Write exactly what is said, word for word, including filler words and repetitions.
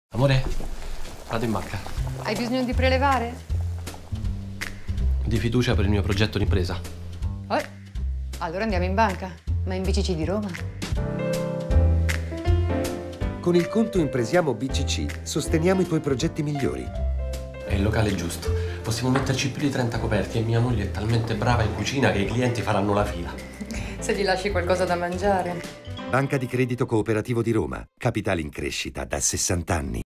Amore, vado in banca. Hai bisogno di prelevare? Di fiducia per il mio progetto d'impresa. Oh, allora andiamo in banca, ma in B C C di Roma. Con il conto Impresiamo B C C sosteniamo i tuoi progetti migliori. È il locale giusto. Possiamo metterci più di trenta coperti e mia moglie è talmente brava in cucina che i clienti faranno la fila. Se gli lasci qualcosa da mangiare. Banca di Credito Cooperativo di Roma. Capitale in crescita da sessanta anni.